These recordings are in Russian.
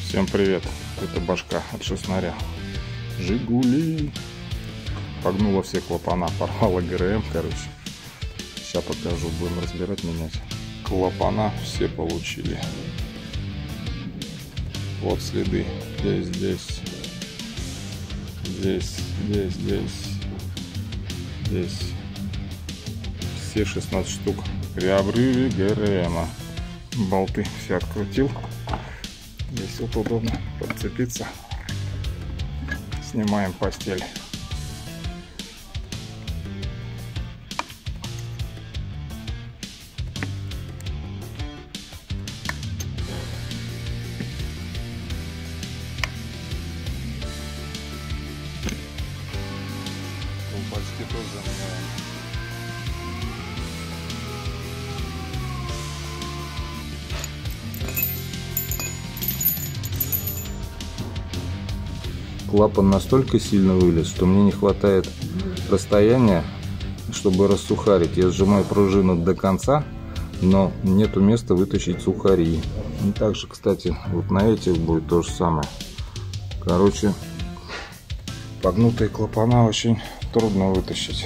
Всем привет, это башка от шестнаря Жигули. Погнула все клапана, порвала ГРМ, короче. Сейчас покажу, будем разбирать, менять. Клапана все получили. Вот следы. Здесь. Все 16 штук при обрыве ГРМа. Болты все открутил. Здесь вот удобно подцепиться. Снимаем постель. Колпачки тоже заменяем. Клапан настолько сильно вылез, что мне не хватает расстояния, чтобы рассухарить. Я сжимаю пружину до конца, но нету места вытащить сухари. И также, кстати, вот на этих будет то же самое. Короче, погнутые клапана очень трудно вытащить.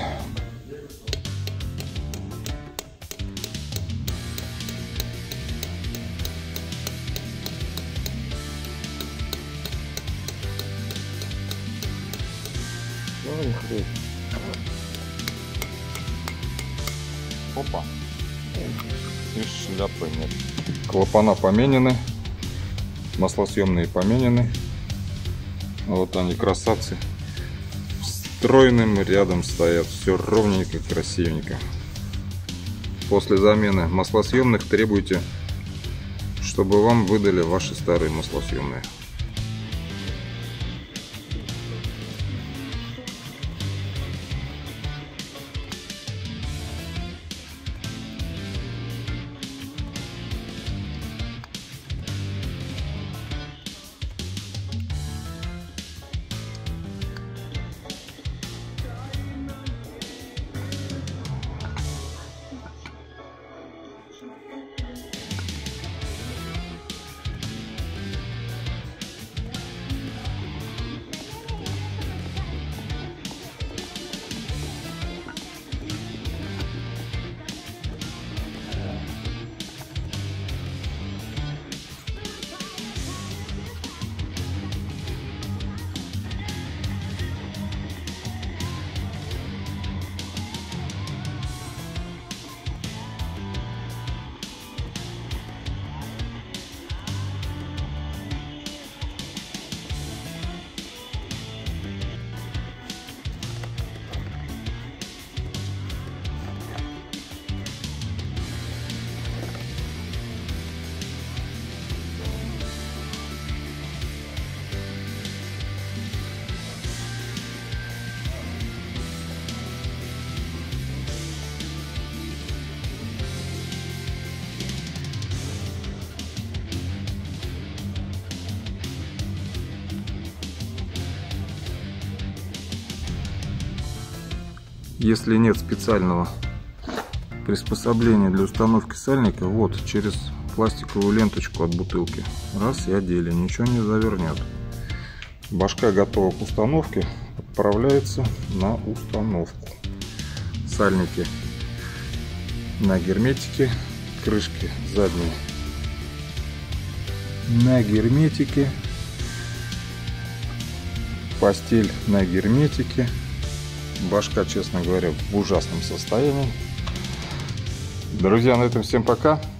Опа. И шляпы нет. Клапана поменены. Маслосъемные поменены. Вот они, красавцы. Стройным рядом стоят. Все ровненько, красивенько. После замены маслосъемных требуйте, чтобы вам выдали ваши старые маслосъемные. Если нет специального приспособления для установки сальника, вот через пластиковую ленточку от бутылки раз и одели, ничего не завернет. Башка готова к установке, отправляется на установку. Сальники на герметике, крышки задние на герметике, постель на герметике. Башка, честно говоря, в ужасном состоянии. Друзья, на этом всем пока.